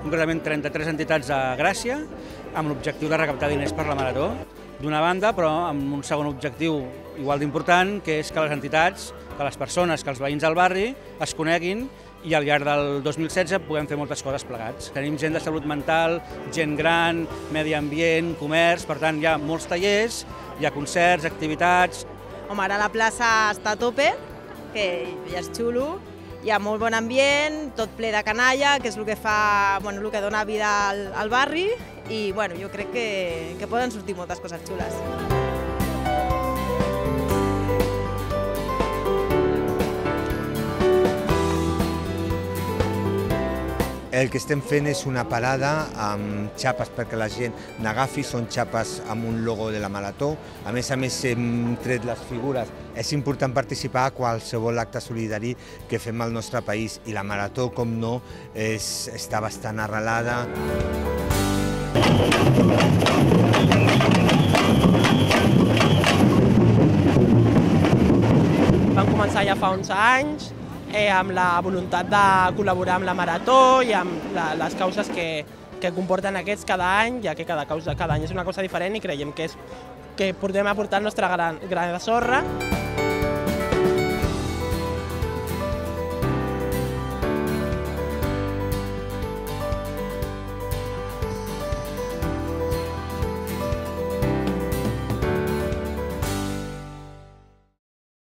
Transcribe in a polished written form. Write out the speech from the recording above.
concretament 33 entitats a Gràcia, amb l'objectiu de recaptar diners per la Marató, d'una banda, però amb un segon objectiu igual d'important, que és que les entitats, que les persones, que els veïns del barri es coneguin i al llarg del 2016 puguem fer moltes coses plegats. Tenim gent de salut mental, gent gran, medi ambient, comerç, per tant hi ha molts tallers, hi ha concerts, activitats. Home, ara la plaça està a tope, que ja és xulo, hi ha molt bon ambient, tot ple de canalla, que és el que fa, bueno, el que dona vida al barri i bueno, jo crec que poden sortir moltes coses xules. El que estem fent és una parada amb xapes perquè la gent n'agafi, són xapes amb un logo de la Marató. A més, hem tret les figures. És important participar a qualsevol acte solidari que fem al nostre país i la Marató, com no, està bastant arrelada. Vam començar ja fa 11 anys, amb la voluntat de col·laborar amb la Marató i amb les causes que comporten aquests cada any, ja que cada any és una cosa diferent i creiem que podem aportar el nostre gra de sorra.